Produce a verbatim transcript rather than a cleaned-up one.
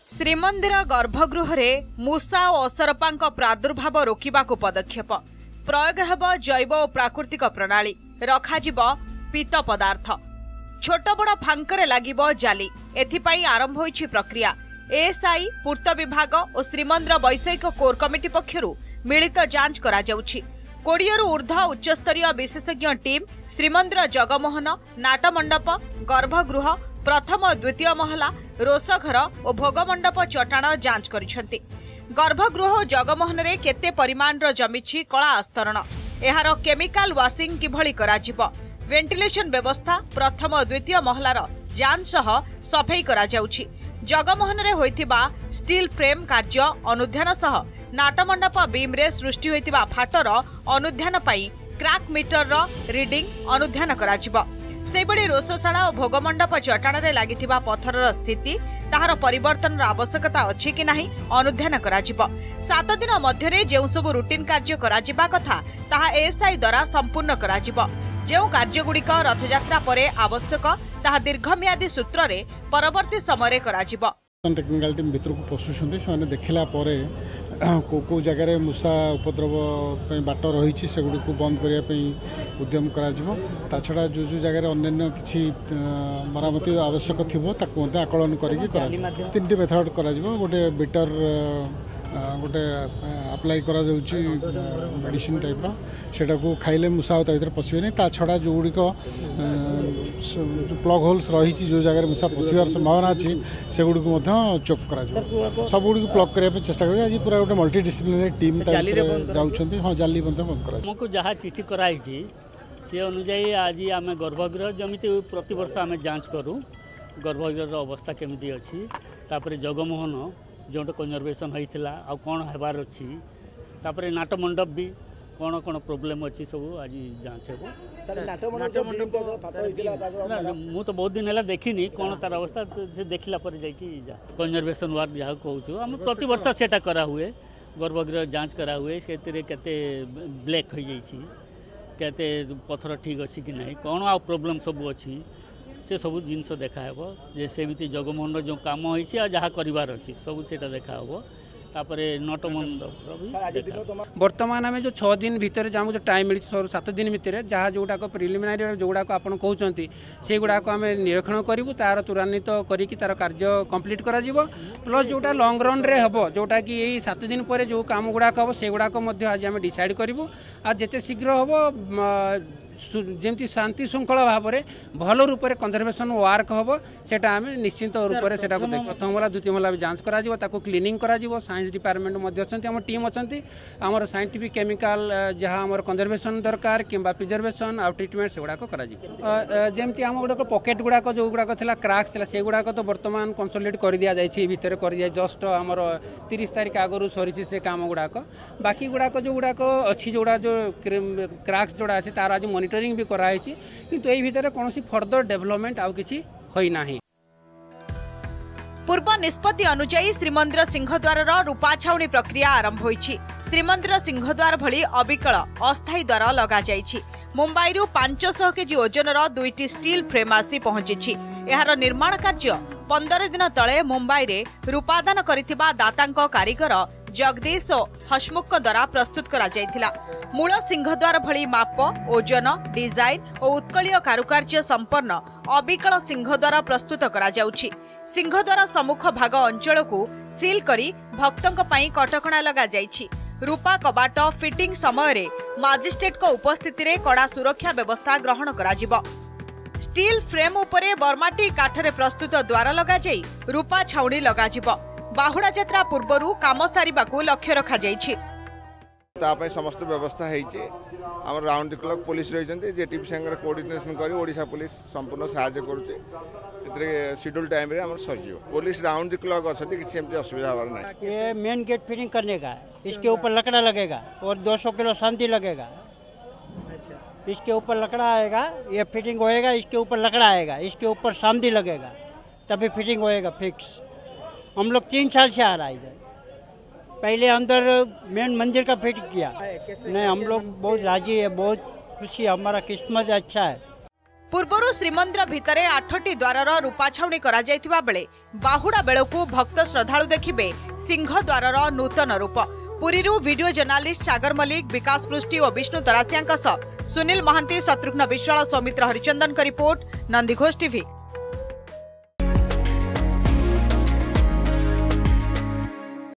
श्रीमंदिर गर्भगृह मूषा और असरपा प्रादुर्भाव रोकने पदक्षेप प्रयोग हेब जैव और प्राकृतिक प्रणाली रखाजिब पीत पदार्थ छोट बड़ फांकरे लागिब जाली एथिपाई आरंभ होईछि प्रक्रिया। एएसआई पूर्त विभाग और श्रीमंदिर वैषयिक कोर कमिटी पक्षरु मिलित जांच करा जाउछि। कोड़ियरु ऊर्ध्व उच्चस्तरीय विशेषज्ञ टीम श्रीमंदिर जगमोहन नाटमंडप गर्भगृह प्रथम और द्वितीय महला रोषघर और भोगमंडप चटाण जांच करिसेंति। गर्भगृह और जगमोहन रे केते परिमाण रो जमिछि कला अस्तरण एहार केमिकल वाशिंग किभଳି कराजिब वेंटिलेशन व्यवस्था प्रथम और द्वितीय महलार जांच सह सफाई करा जाउछि। जगमोहन रे होइथिबा स्टील फ्रेम कार्य अनुध्यान सह नाटमंडप बीम रे सृष्टि होइथिबा फाटर अनुध्यान पई क्रैक मीटर रो रीडिंग अनुध्यान कराजिब। सेबड़ी रोषशाला और भोगमंडप चटाण रे लागिथिबा पत्थरर स्थिति ताहार परिवर्तन आवश्यकता अछि कि नाही अनुध्यान कराजिब। सात दिन मध्यरे जेउ सब रूटीन कार्य कराजिबा कथा ताहा एएसआई द्वारा संपूर्ण कराजिब। जेउ कार्यगुड़िक रथयात्रा परे आवश्यक ताहा दीर्घम्यादी सूत्र रे परवर्ती समय कराजिब। टेक्निकल टीम भितर को पशुछंती से देखला परे को को जगह मूषा उपद्रव बाट रही से गुड़ी को बंद करने उद्यम करा छड़ा जो जो जगह अन्य किसी मरामती आवश्यक थी आकलन करके तीन मेथड करा गोटे बिटर गोटे अप्लाई करा मेडिसिन टाइप सेटा को खाइले मूषा भर पशे ता छड़ा जो गुड़िक प्लग होल्स रही जो जगह मूषा पशार संभावना अच्छी से गुड़ी को चोक करा सब गुड़ी प्लग करने चेष्टा करें। आज पूरा गोटे मल्टी डिसिप्लिनरी टीम जाऊँच हाँ जाली बंद कर जहाँ चिठी कराई से अनुजाई आज आम गर्भगृह जमी प्रत वर्ष आम जांच करूँ गर्भगृह अवस्था केमती अच्छी तापर जगमोहन जोटा कन्जर्वेशन होता आ कौन हेबार अच्छी तापर नाटमंडप भी कौन कौन प्रोब्लेम अच्छी सब आज जांच हो। मु तो बहुत दिन है देखनी कौन तार अवस्था देखला पर जा कन्जर्वेशन वार्ड जहाँ कहूँ आम प्रति वर्ष से करा हुए गर्भगृह जांच करा हुए से केते ब्लैक हो जाइए केते पत्थर ठीक अच्छी कि नहीं कौन आ प्रोब्लेम सब अच्छी से सब जिनस देखा हे सेमती जगमोहन जो काम होती जहाँ करार अच्छी सब से देखा हे तापर नटमंडप बर्तमान आम जो छः दिन भितर जहाँ जो टाइम मिली सात दिन भितर जहाँ जोड़ाक प्रिलिमिनारी जोड़ाक आप कहते से गुड़ाक आम निरीक्षण करूँ तार त्वरान्वित करी तार कार्य कंप्लीट करा प्लस जोटा लंग रन रे हम जोटा कि यही सात दिन पर जो काम गुड़ाक हम से गुड़ाक आज आम डिसाइड करूँ आ जिते शीघ्र हम जमती शांति श्रृंखला भाव में भल रूप से कंजर्वेशन वर्क हम सेटा आम निश्चित रूप से प्रथम महला द्वितीय महला जांच करा क्लीनिंग करा साइंस डिपार्टमेंट आम टीम अच्छा आमर साइंटिफिक केमिकल जहाँ आम कंजर्वेशन दरकार कि प्रिजर्वेशन आ ट्रिटमेंट से गुड़ाक जमती आम गुड़ाक पकेट गुड़ाक जो गुड़ाक क्रैक्स से गुड़ाक तो बर्तमान कंसोलिडेट कर दिया जाए भितर कर दिया जस्ट आमर तीस तारीख आगु सरी से काम गुड़ाक बाकी गुड़ाक जो गुड़ाक अच्छी जोड़ा जो क्रैक्स जोड़ा अच्छे तार आज मॉनिटरिंग भी कराई किंतु एही भितर कोनोसी फर्दर डेवलपमेंट आउ किछि होई नाही। पूर्व निष्पत्ति अनुसार श्रीमंदिर सिंहद्वार रूपा छाउणी प्रक्रिया आरंभ होईछि। श्रीमंदिर सिंहद्वार भली अविकल अस्थायी द्वार लगा जाइछि। मुंबई रु पांच सौ केजी ओजनर दुईटी स्टील फ्रेम आसी पहुंची। एहार निर्माण कार्य पंदर दिन तले मुंबई रे रूपादान करिथिबा दातांक कारीगर जगदीश और हसमुख द्वारा प्रस्तुत करा जायथिला। मूल सिंहद्वार भली माप ओजन डिजाइन और उत्कलीय कारुकार्य संपन्न अविकल सिंहद्वार प्रस्तुत करा जाउछि। सिंहद्वार सम्मुख भाग अंचल को सील करी भक्तों पई कटकणा लगा जाइछि। रूपा कबाट फिटिंग समय रे मजिस्ट्रेट को उपस्थिति रे कड़ा सुरक्षा व्यवस्था ग्रहण करा जिवो। स्टील फ्रेम उपरे बर्माटी काठरे प्रस्तुत द्वार लगा जाई रूपा छाउणी लगा जिवो। बाहुड़ा यात्रा पूर्वरु काम सारिबाकू लक्ष्य रखा जाइछि। तापय समस्त व्यवस्था हेछि हमर राउंड क्लॉक पुलिस रहिसंती जेटीपी संगे कोऑर्डिनेशन करी ओडिशा पुलिस संपूर्ण सहायता करूछि इतरे शेड्यूल टाइम रे हमर सरजियो पुलिस राउंड क्लॉक असति किछि एमती असुविधा होर नै। ये मेन गेट फिटिंग करने का इसके ऊपर लकड़ा लगेगा और दो सौ किलो शांति लगेगा। अच्छा इसके ऊपर लकड़ा आएगा ये फिटिंग होएगा इसके ऊपर लकड़ा आएगा इसके ऊपर शांति लगेगा तभी फिटिंग होएगा फिक्स। हम लोग तीन साल से आ रहा है इधर पहले अंदर मेन मंदिर का फिट किया नहीं हम लोग बहुत राजी है बहुत खुशी हमारा किस्मत अच्छा है। पूर्वर श्रीमंदिर भितरे आठटी द्वारर रूपा छाउणी करा जायतिबा बेले बाहुडा बेलकू भक्त श्रद्धालु देखिबे सिंह द्वारर नूतन रूप। पुरीरू वीडियो जर्नालिस्ट सागर मल्लिक, विकास पृष्टि और विष्णु तरासिया सुनील महांती, शत्रुघ्न विश्वाल, सौमित्र हरिचंदन का रिपोर्ट, नंदीघोष टीवी।